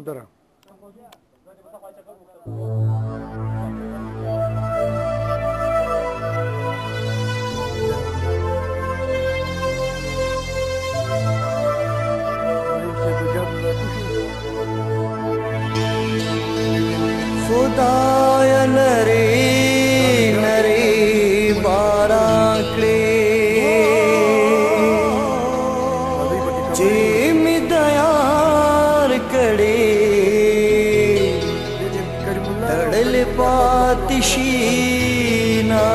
سندره خدایا نری نری باران کړې چې می دیار کړې تړل پاتې شي نا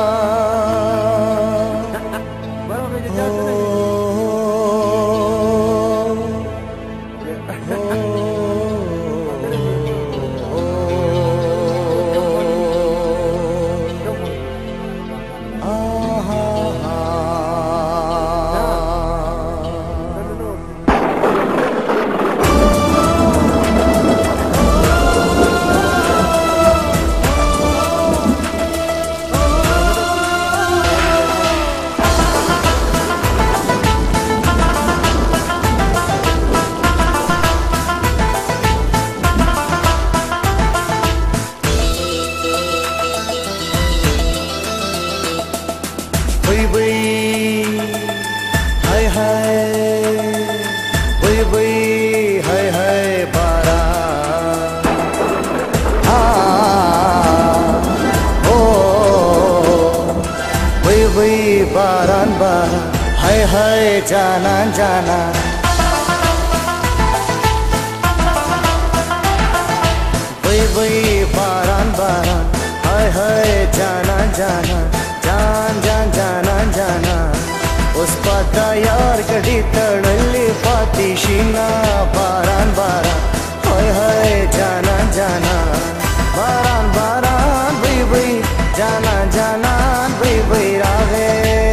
وای وای هاي هاي وای وای هاي هاي باران او وای وای باران باران هاي هاي جانان جانان وای وای باران باران هاي هاي جانان جانان जान जान जाना जाना उस पता यार कड़ी तड़ली पाती शीना बारान बारान हाय हाय जाना जाना बारान बारान बई बई जाना जाना बई बई रागे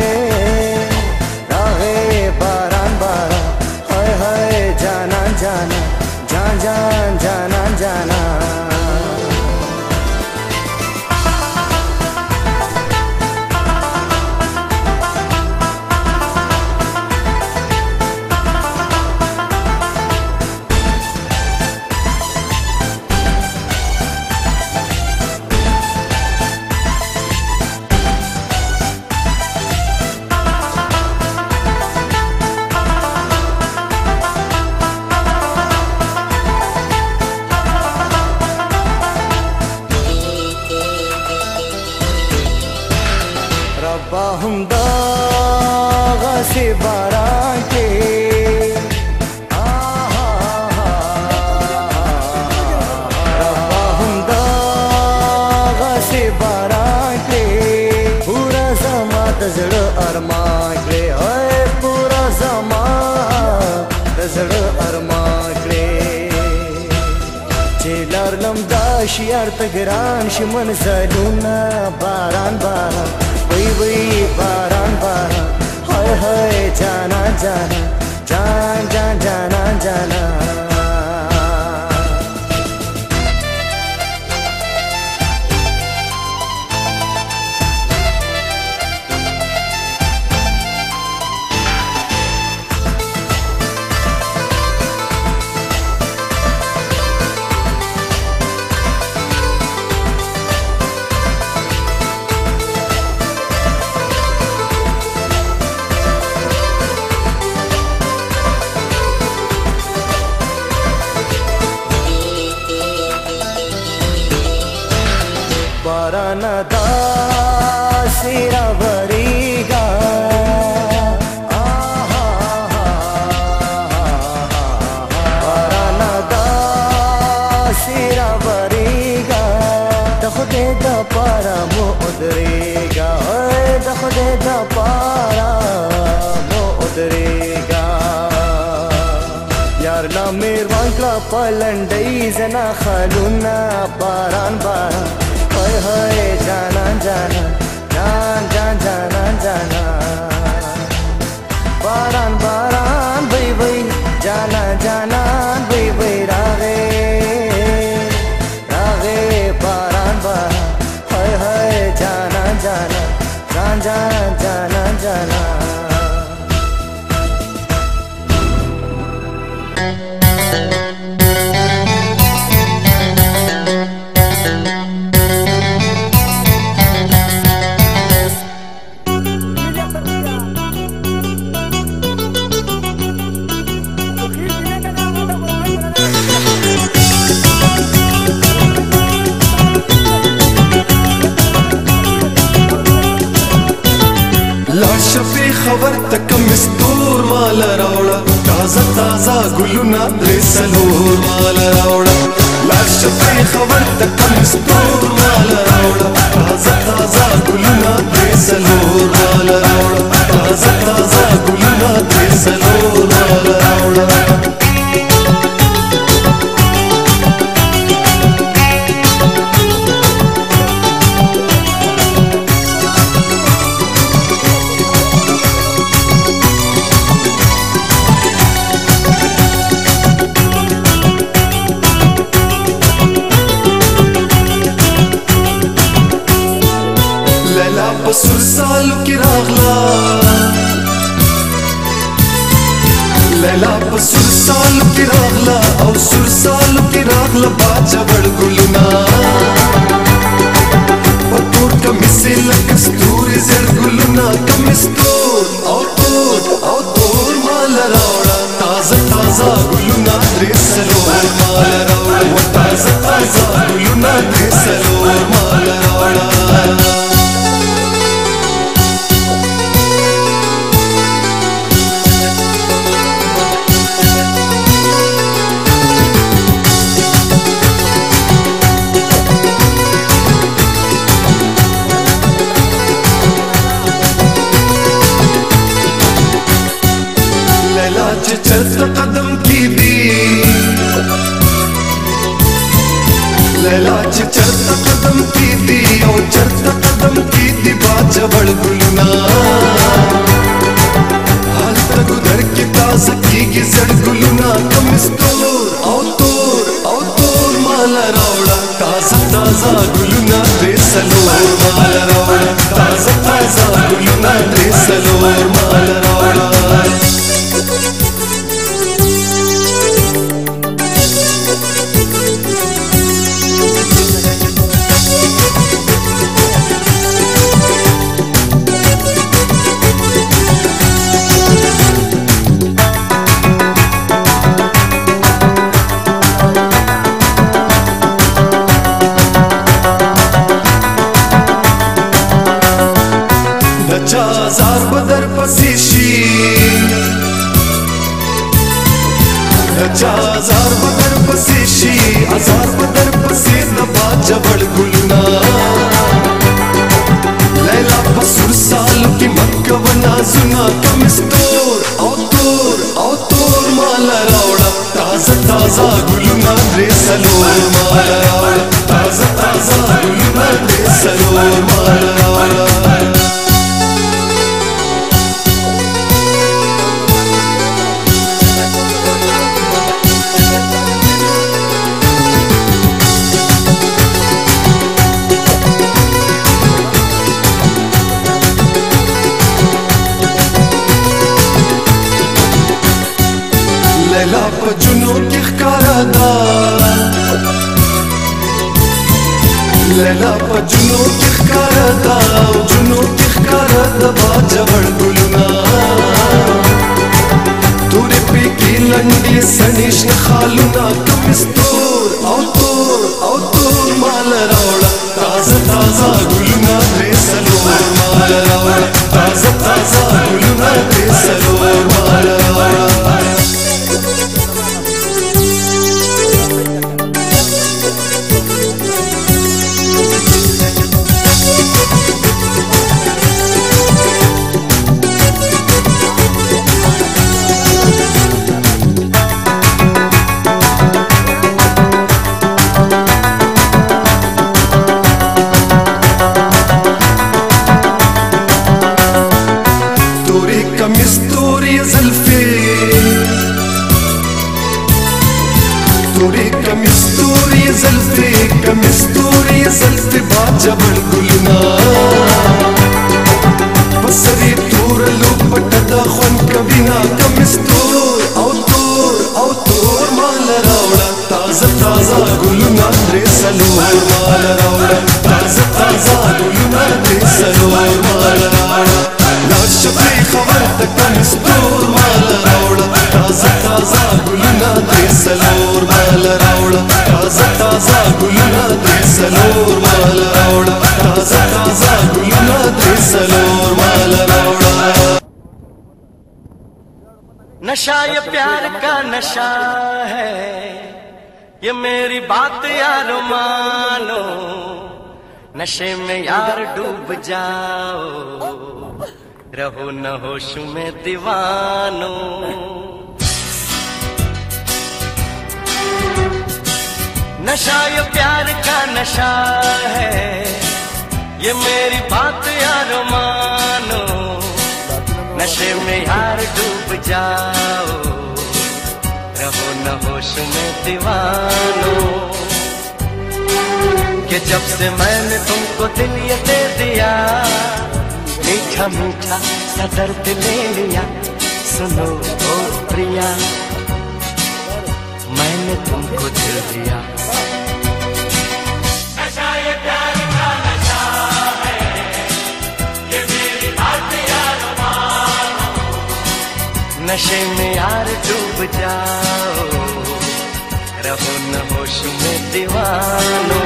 रागे बारान बारान हाय हाय जाना जाना जान जान जाना जाना रब्बा हम दागा से बारां के रब्बा हम दागा से बारां के पूरा जमा तजड़ अरमा के ओए पूरा जमा तजड़ अरमा के चेलार लमदाश यार तगरान शिमन जलूना बारान बारान वही वही बारान बारान हाय हाय जाना जाना जान जान जाना जाना बारान दासिरा भरीगा बारान दासिरा भरीगा दखदे दा पारा मो उदरेगा दखदे दा पारा मो उदरेगा यार ना मेरवान का पलंडई जना खालूना बारान बारान हाय हाय जाना जाना जान जान जाना जाना बारान बारान बई बई जाना जाना बई बई रागे रागे बारान बारान हाय हाय जाना जाना जान जान जाना जाना लाड शफी खबर तक मिस्तूर माल रावड़ा ताजा ताजा गुलुना द्रेसलोर माल रावड़ा लाड शफी खबर तक मिस्तूर माल रावड़ा ताजा ताजा गुलुना द्रेसलोर माल रावड़ा ताजा ताजा गुलुना द्रेसलोर माल रावड़ा सुर सालू की रागला लैला सुर सालू की रागला और सुर सालू की रागला बाजा बड़ गुलुना पतूर कमिसिल कस्तूरी जड़ गुलुना कमिस्तूर और तोर माल रावड़ा ताजा ताजा गुलुना द्रेसलोर माल रावड़ा ताजा ताजा गुलुना द्रेसलोर माल रावड़ा चलता कदम की दी लैला चलता कदम की दी और चलता कदम की दी बाजा बड़ गुलुना हाल तक उधर की ताजा की गिजड़ गुलुना कमिस्तूर और तोर माला रावड़ा ताजा ताजा गुलुना द्रेसलोर माला रावड़ा ताजा ताजा गुलुना द्रेसलोर माला रावड़ा हजार बदर पसीशी हजार बदर पसीशी हजार बदर पसी बाजा बड़ गुलुना लैला पसुर साल की मक्कवना सुना कमिस्तूर और तोर माला रावड़ा ताजा ताजा गुलुना द्रेसलोर माला रावड़ा ताजा ताजा गुलुना द्रेसलोर माला रावड़ा लैला जुनू की खरादा लैला जुनू की खरादा जुनू की खरादा बाजा बड़ गुलुना तूरे पे की लंडी सनिश खालुना कमिस्तूर और तोर माल रावड़ा ताजा ताजा गुलुना द्रेसलोर माल रावड़ा ताजा ताजा गुलुना द्रेसलोर माल रावड़ा कमिस्तूरी ज़ल्फ़े बाजा बड़ गुलुना बसरी तूर लुपटदा ख़ुन कबिना कमिस्तूर और तोर माल रावड़ा ताजा ताजा गुलुना द्रेसलोर माल रावड़ा ताजा ताजा गुलुना द्रेसलोर माल रावड़ा लाड शफी खबर तक कमिस्तूर माल रावड़ा ताजा ताजा गुलुना द्रेसलोर माल रावड़ा ताजा ताजा गुलुना द्रेसलोर माल रावड़ा ताजा ताजा गुलुना द्रेसलोर माल रावड़ा नशा ये प्यार का नशा है, ये मेरी बात यार मानो। नशे में यार डूब जाओ, रहो न होश में दीवानो। नशा ये प्यार का नशा है, ये मेरी बात यार मानो। नशे में यार डूब जाओ, रहो न होश में दीवानो। कि जब से मैंने तुमको दिल ये दे दिया, मीठा मीठा सा दर्द ले लिया। सुनो ओ प्रिया, मैंने तुमको दिल दिया। नशा ये प्यार का नशा है, ये मेरी बात यार मानो। नशे में यार डूब जाओ, रहो न होश में दीवानो।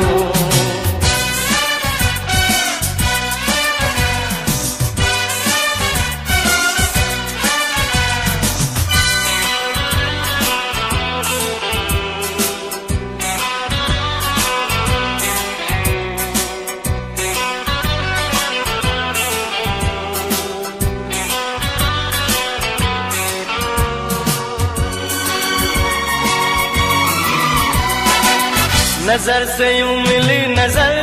नजर से यूं मिली नजर,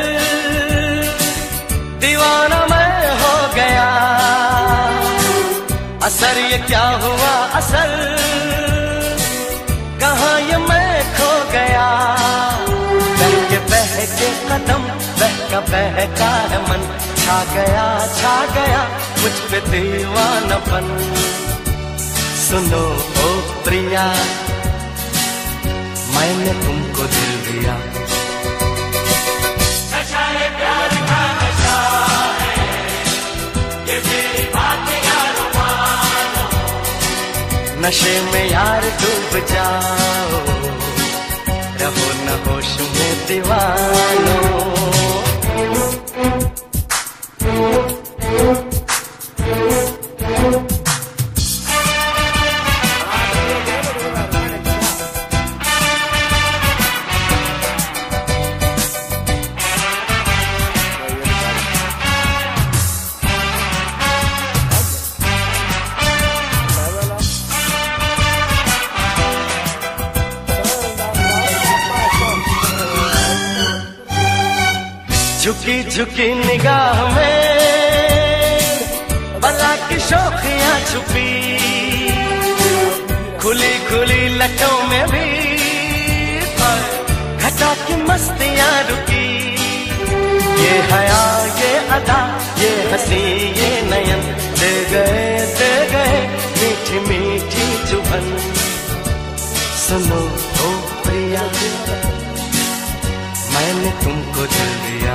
दीवाना मैं हो गया। असर ये क्या हुआ असर, कहाँ ये मैं खो गया। बहके कदम, बहका है मन। छा गया मुझ पे दीवानापन। सुनो ओ प्रिया, मैंने तुमको दिल दिया। नशा ये प्यार का नशा है, ये मेरी बात यार मानो। नशे में यार डूब जाओ, रहो न होश में दीवानो। झुकी झुकी निगाह में बला की शौखियां छुपी, खुली खुली लटों में भी घटा की मस्तियां रुकी। ये हया ये अदा ये हंसी ये नयन, दे गए मीठी मीठी चुभन। सुनो ओ प्रिया, मैंने तुमको दिल दिया।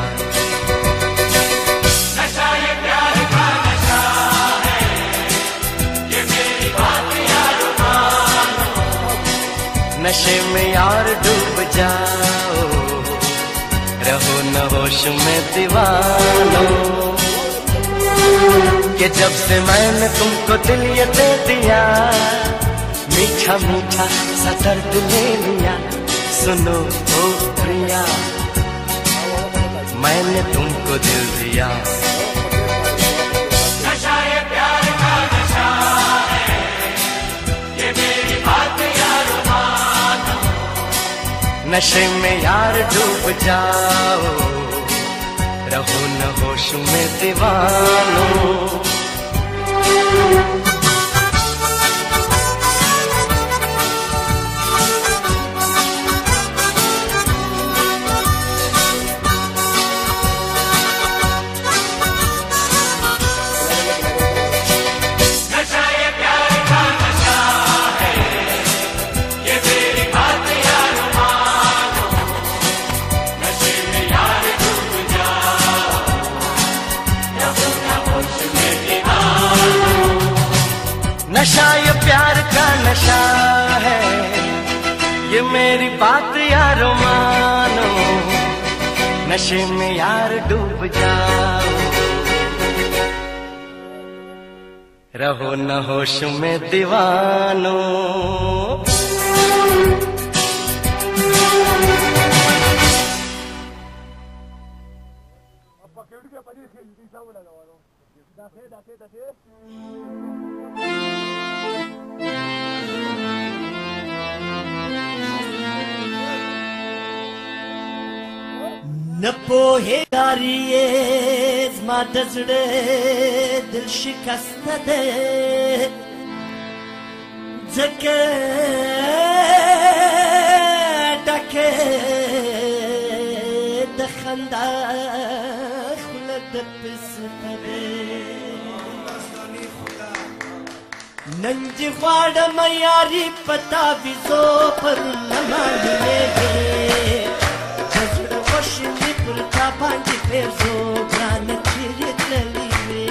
नशा ये प्यार का नशा है, ये मेरी बात यार मानो। नशे में यार डूब जाओ, रहो न होश में दीवानो। कि जब से मैंने तुमको दिल ये दे दिया, मीठा मीठा सा दर्द ले लिया। सुनो ओ प्रिया, मैंने तुमको दिल दिया। नशा ये प्यार का नशा है, ये मेरी बात यार मानो। नशे में यार डूब जाओ, रहो न होश में दीवानो। नशा ये प्यार का नशा है, ये मेरी बात यारो मानो। नशे में यार डूब जाओ, रहो न होश में दीवानो। न पोहेगारी زما د زړه دل شکست ده ځکه ډکه د خندا خوله د پسته ده نن چې غواړم یاري په تعویذو پرونه معلومېږي زړه وشي پر تا باندې پېرزو ګرانه چیرې تللې وې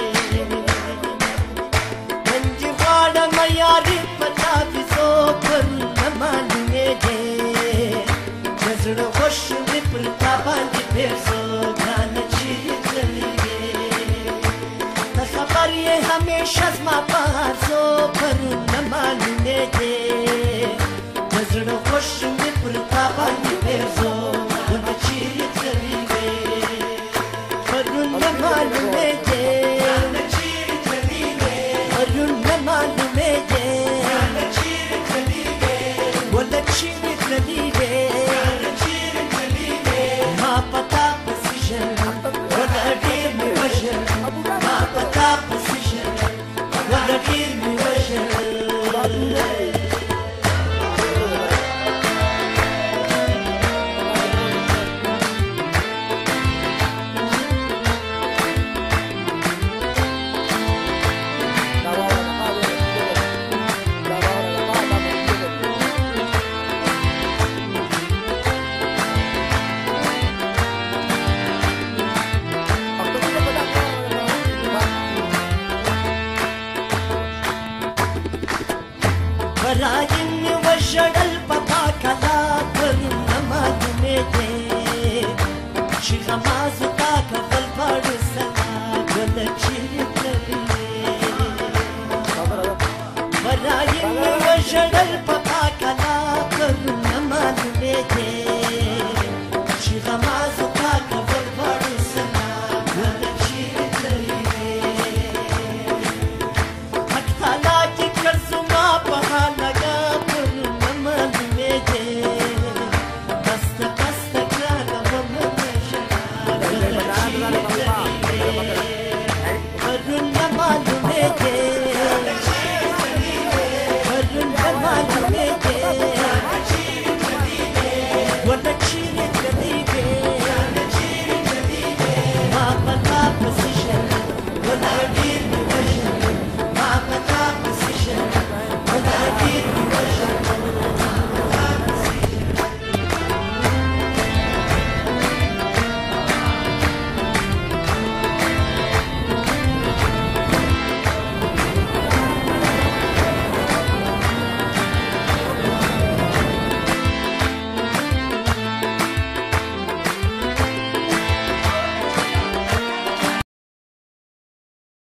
نن چې غواړم یاري په تعویذو پرونه معلومېږي زړه وشي پر تا باندې پېرزو ګرانه چیرې تللې وې ته خبر یې همیشه زما په هرزو پرونه معلومېږي زړه وشي پر تا باندې پېرزو راجن وشړل پتا کلا پرونه معلومېږي چې غماز تا کفل پاړو ستا ګل چیرې تللې راجن وشړل